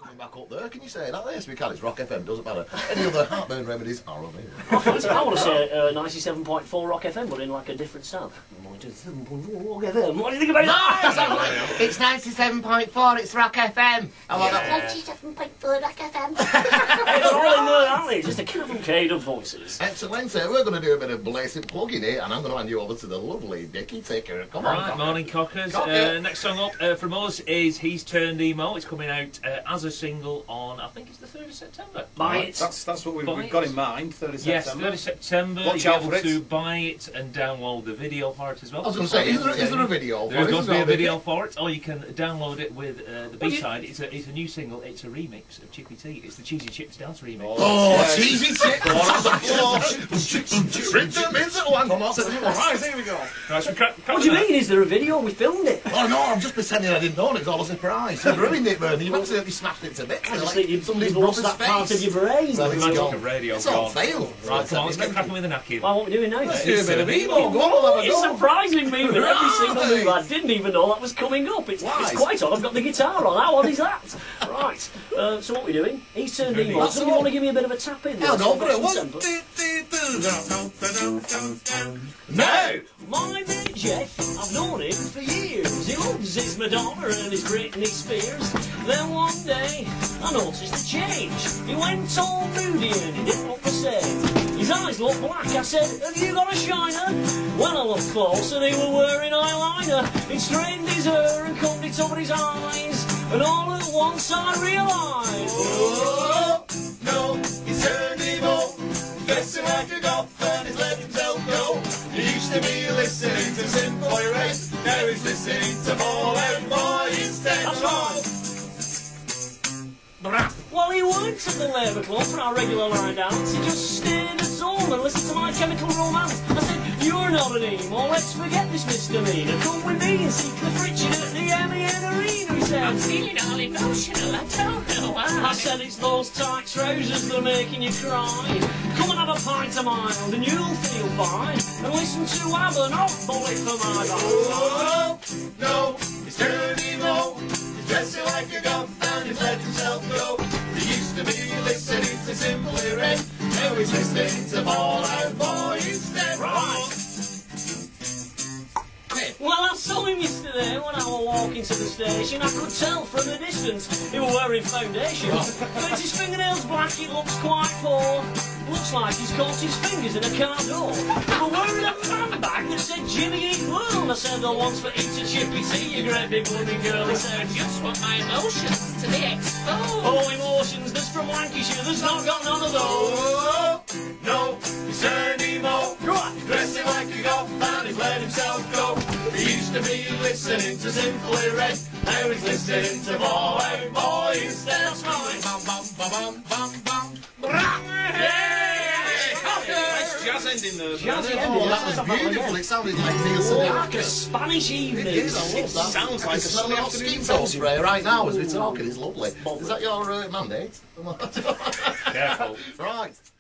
coming back up there. Can you say that? Yes, we can. It's Rock FM, doesn't matter. Any other heartburn remedies are available. I want to say 97.4 Rock FM, but in like a different sound. 97.4 Rock FM. What do you think about that? It's 97.4, it's Rock FM. I want that 97.4 Rock FM. It's all in there, aren't they? Just a cavalcade of voices. Excellent. We're going to do a bit of blazing plugging here, and I'm going to hand you over to the lovely Dickie. Take care. Come on. Right, morning, Cockers. Next song up from us is He's Turned Emo. It's coming out as a single on, I think it's the 3rd of September. Buy it. That's what we've got in mind, 3rd of September. Yes, 3rd of September. Watch You'll out be for able it. to buy it and download the video for it as well. I was going to say, is there a video for it? There's going to be a video for it, or you can download it with the B-side. It's a new single. It's a remix of Chippy T. It's the Cheesy Chips dance remix. Oh, Cheesy Chips! Rhythm is it? Oh, hang on, that's it. Right, here we go. Right, What do you mean? Is there a video? We filmed it. Oh no, I'm just pretending I didn't know, and it's all a surprise. You've ruined it, Bernie. You've absolutely smashed it to bits. I just think you've lost that part of your brain. Well, it's gone. Radio It's all failed. Right, come on, let's get cracking with the knacking. Well, what are we doing now? Let's do a bit of emo. Go on, have a It's go. surprising me with every single move. I didn't even know that was coming up. It's quite odd. I've got the guitar on. How odd is that? Right. So what are we doing? He's turned emo. Somebody want to give me a bit of a tap in there? I'll go for it. 1, 2, 3, No! My mate Jeff, I've known him for years. He loves his Madonna and his Britney Spears. Then one day, I noticed a change. He went all moody and he didn't look the same. His eyes looked black. I said, have you got a shiner? When I looked closer, he was wearing eyeliner. He'd straightened his hair and combed it over his eyes. And all at once I realised, Oh, no, he's turned emo. Dressing like a goth and he's let himself go. He used to be listening to Simple Red. Now he's listening to Fallout Boy instead. that's right. Well, he worked at the Labour Club for our regular line dance. He just stayed at home and listened to My Chemical Romance. I said, you're not an emo, let's forget this misdemeanor. Come with me and see Cliff Richard at the MEN Arena, he said. I'm feeling all emotional, I don't know why. I said, it's those tight trousers that are making you cry. Come and have a pint of mild and you'll feel fine. And listen to ABBA, not bullet for my back. Oh, no, he's turned emo. He's dressing like a goth and he's let himself go. He used to be listening to Simply Red. Now he's listening to Fallout Boy instead. Right. Well, I saw him yesterday when I was walking to the station. I could tell from a distance he was wearing foundation. But his fingernails black, he looks quite poor. Looks like he's caught his fingers in a car door. He was wearing a fan bag that said Jimmy Eat World. I said, there once for each a Chippy T, you great big bloody girl. He said, I just want my emotions to be exposed. oh, emotions, that's from Lancashire, there's not got none of those. Oh, no, he's turned emo. Right. Dressing like a goth and he's let himself go. He used to be listening to Simply Red. Now he's listening to Fallout Boy instead. That's right. Nice jazz ending there. Jazzy Oh, ending. that was beautiful. It sounded like Neil Sedaka. Like a Spanish evening. It is, I love that. Sounds like a smell sunny of afternoon skin spray right now as we're talking. It's lovely. Is that your mandate? Careful. Right.